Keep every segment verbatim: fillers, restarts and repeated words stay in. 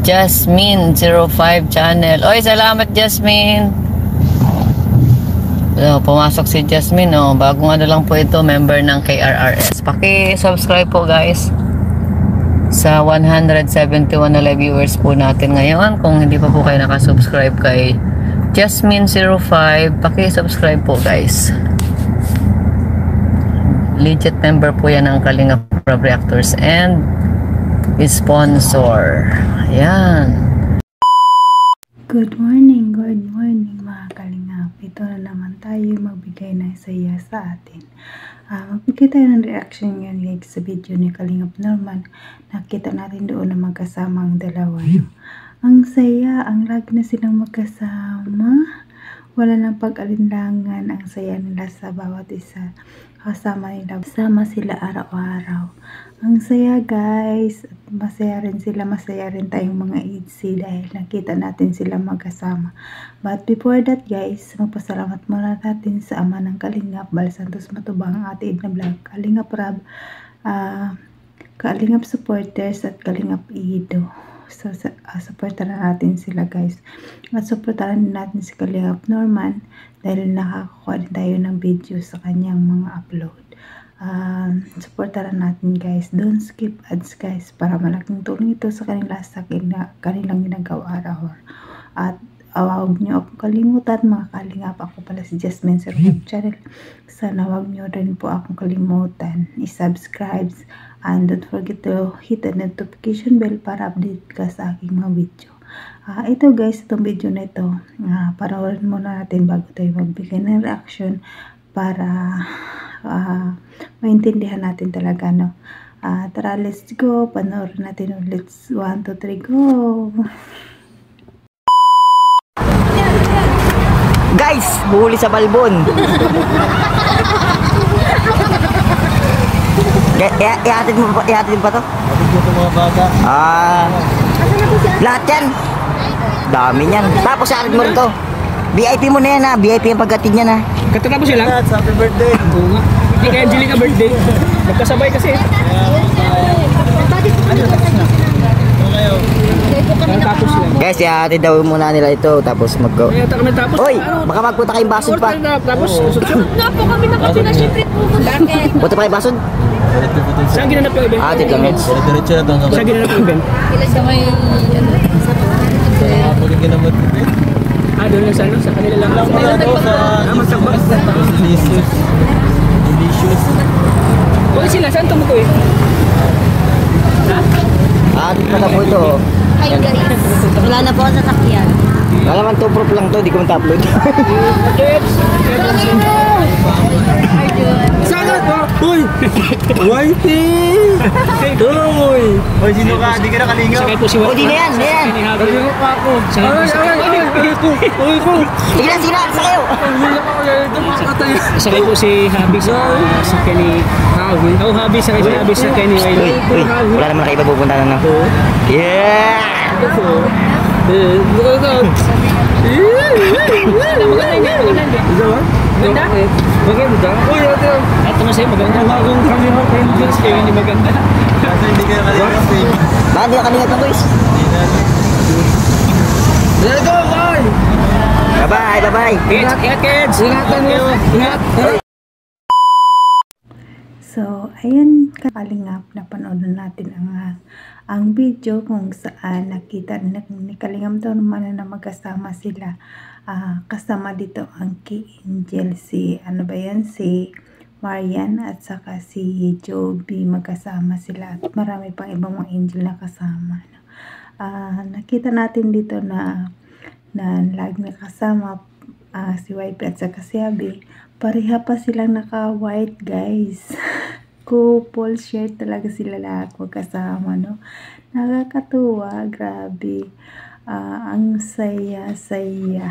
Jasmine zero five channel. Oy, salamat Jasmine. So, pumasok si Jasmine, oh. Bagong ano lang po ito, member ng K R R S. Paki-subscribe po guys sa one hundred seventy-one na live viewers po natin ngayon. Kung hindi pa po kayo nakasubscribe kay Jasmine zero five, paki-subscribe po guys. Legit member po yan ng Kalingap Prab Reactors and sponsor. Ayan. Good morning, good morning mga Kalingap. Ito na naman tayo magbigay ng saya sa atin. Uh, magbigay tayo ng reaction ngayon guys sa video ni Kalingap Norman. Nakita natin doon na magkasama ang dalawa. No? Ang saya, ang lagi na silang magkasama. Wala nang pag-alinlangan, ang saya nila sa bawat isa. Kasama nila, sama sila araw-araw. Ang saya guys, at masaya rin sila, masaya rin tayong mga idsi dahil nakita natin sila magkasama. But before that guys, magpasalamat muna natin sa ama ng Kalingap, Bal Santos Matubang, Ate Edna Vlog, Kalingap Rab, uh, Kalingap supporters at Kalingap Ido. So, uh, supportan na natin sila guys. At supportan natin si Kalingap Norman dahil nakakuha din tayo ng video sa kanyang mga upload. Uh, supportan natin guys. Don't skip ads guys para malaking tulong ito sa kanila sa kanilang ginagawa araw. At uh, huwag nyo akong kalimutan mga Kalingap. Ako pala si Jasmine sa YouTube channel. Sana huwag nyo rin po akong kalimutan i-subscribe. And don't forget to hit the notification bell para update ka sa aking mga video. Uh, ito guys, itong video na ito, uh, panoorin muna natin bago tayo magbigay ng reaction para uh, maintindihan natin talaga. No? Uh, tara, let's go. Panoorin natin ulit. one, two, three, go! Guys, buhuli sa balbon. I-hatid mo, i-hatid mo pa to? Hatid mo ito mga bata. Ah, lahat yan. Dami yan. Tapos i-hatid mo rin to. V I P mo na yan ha. V I P yung pagkatid niya na. Katapos sila? Happy birthday. Oo nga. Hindi kay Angelica birthday. Magkasabay kasi. Tapos lang. Guys, i-hatid daw muna nila ito. Tapos mag-go. Hoy, baka magpunta kayong basod pa. Tapos, nga po kami nakatila siyempre po. Bakit? Punta pa kayong basod? saan ginanap yung event? Hatid kami. Diretso na ito. Saan ginanap yung event? Kila sa may... Pagka ginamot yung event? Ah, doon lang sa ano? Sa kanila lang. Lang pala ito sa... Delicious. Delicious. Huwag sila, saan ito mo ko eh? Ha? Hatid pa na po ito. Hi guys. Wala na po ako sa sakyan. Wala naman to, proof lang to. Di ko man-upload. Sana to! Uy! Whitey! Uy! Uy, sino ka? Di ka na kalingaw? Sakay po si Whitey. O, di na yan, di na yan. Kalingaw pa ako. Sakay po si Whitey. Uy ko! Sige na, sige na. Sa kayo. Sakay po si Habi sa sa Kenny Habi. Oh, Habi, sakay si Habi sa Kenny Uy, Habi. uy. Wala naman na kayo pupunta na na. Yeah! Eh, maganda. Maganda niya, maganda niya. Maganda? Maganda? Uy, ito. Ito na sa'yo, maganda. Bagong kami mo, Angels, kayo hindi maganda. Kasi hindi kayo kalingat. Bakit di ka kalingat ng boys? Let's go, boy! Bye-bye, bye-bye. Kids, ingat kids! Ingatan mo! Ingat! So, ayan Kalingap, napanood na natin ang uh, ang video kung saan nakita ni, ni Kalingap Norman na magkasama sila. Uh, kasama dito ang kay Angel, si ano ba yan, si Marian at saka si Joby, magkasama sila at marami pang ibang mga angel na kasama. Uh, nakita natin dito na na lagi nakasama uh, si Y P at saka si Abby. Pareha pa silang naka-white guys. Couple shirt talaga sila lahat magkasama, no? Nakakatuwa, grabe. Uh, ang saya-saya.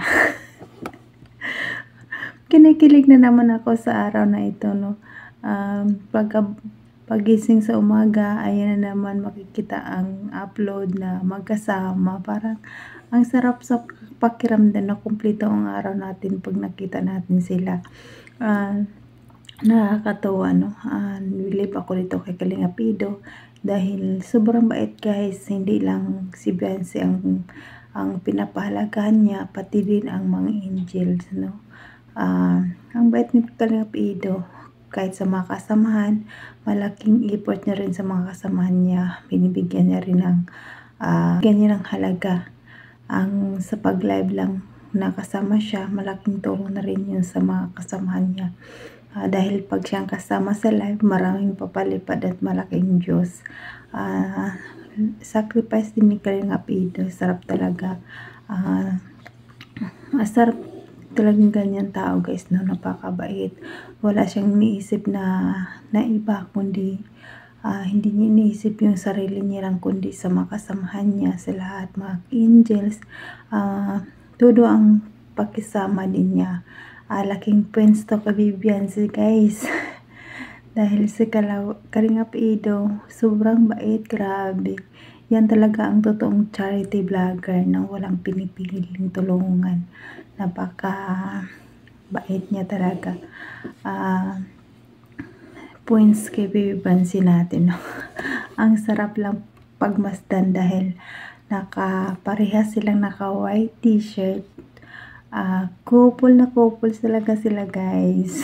Kinikilig na naman ako sa araw na ito, no? Um, pagka pagising sa umaga, ayan na naman makikita ang upload na magkasama. Parang ang sarap sa pakiramdam na kumpleto ang araw natin pag nakita natin sila. Uh, nakakatawa, no? Uh, nilib ako dito kay Kalingap Ido, dahil sobrang bait guys. Hindi lang si Beyonce ang ang pinapahalagahan niya, pati din ang mga angels, no. Uh, ang bait ni Kalingap Ido, kahit sa mga kasamahan, malaking effort niya rin sa mga kasamahan niya. Binibigyan niya rin ng uh, ganyan ng halaga. Ang sa pag-live lang nakasama siya, malaking tulong na rin yun sa mga kasamahan niya. Uh, dahil pag siyang kasama sa live, maraming papalipad at malaking Diyos. Uh, sacrifice din ni Kalingap Ido, sarap talaga. Uh, masarap talagang ganyan tao guys, no, napakabait. Wala siyang iniisip na na iba, kundi uh, hindi niya iniisip yung sarili niya lang, kundi sa mga kasamahan niya, sa lahat, mga angels. Uh, todo ang pakisama din niya. Uh, laking points to kay Beyonce guys. Dahil si Kalingap Ido, sobrang bait, grabe. Yan talaga ang totoong charity vlogger na walang pinipiling tulungan. Napaka bait niya talaga. Uh, points kay Baby Bansi natin. No? Ang sarap lang pagmasdan dahil nakaparehas silang naka white t-shirt. Uh, couple na couple talaga sila guys.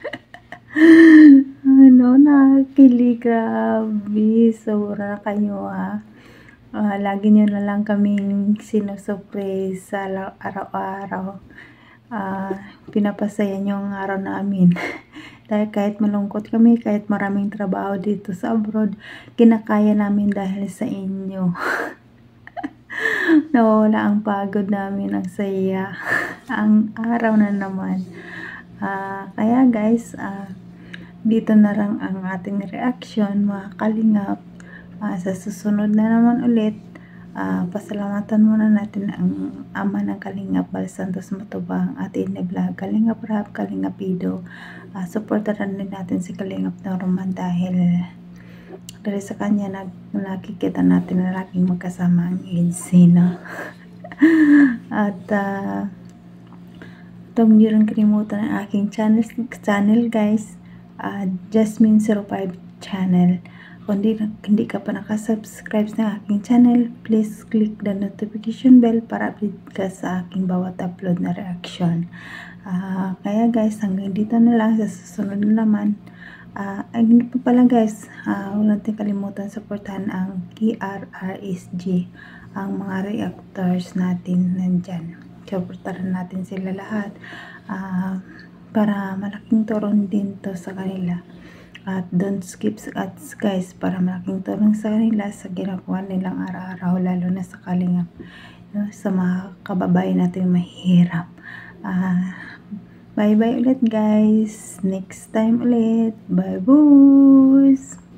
Ano, nakikilig, grabe, sobra kayo ha. Uh, lagi nyo na lang kaming sinusurprise sa araw-araw. Uh, pinapasaya nyo ang araw namin. Dahil kahit malungkot kami, kahit maraming trabaho dito sa abroad, kinakaya namin dahil sa inyo. Nawala ang pagod namin, ang saya. Ang araw na naman. Uh, kaya guys, uh, dito na lang ang ating reaction, mga kalingap. Uh, sa susunod na naman ulit, uh, pasalamatan muna natin ang ama ng Kalingap, Bal Santos Matubang, at Vlog, Kalingap Rab, Kalingap Ido. Uh, supportaran din natin si Kalingap Norman dahil dahil sa kanya nag, nakikita natin na laging magkasama ang agency, no? At uh, itong hindi rin kalimutan ang aking channel, channel guys, uh, Jasmine zero five channel. Kung hindi, hindi ka pa nakasubscribe sa aking channel, please click the notification bell para update ka sa aking bawat upload na reaction. Uh, kaya guys, hanggang dito na lang, sa susunod na naman. Uh, ay hindi pa pala guys, uh, huwag natin kalimutan supportahan ang K R R S G, ang mga reactors natin nandyan. Supportahan natin sila lahat uh, para malaking turon din to sa kanila. At don't skip ads guys, para malaking tulong sa kanila sa ginagawa nilang araw-araw, lalo na sa Kalingap, no? Sa mga kababayan natin mahirap. Uh, bye bye ulit guys, next time ulit, bye boys.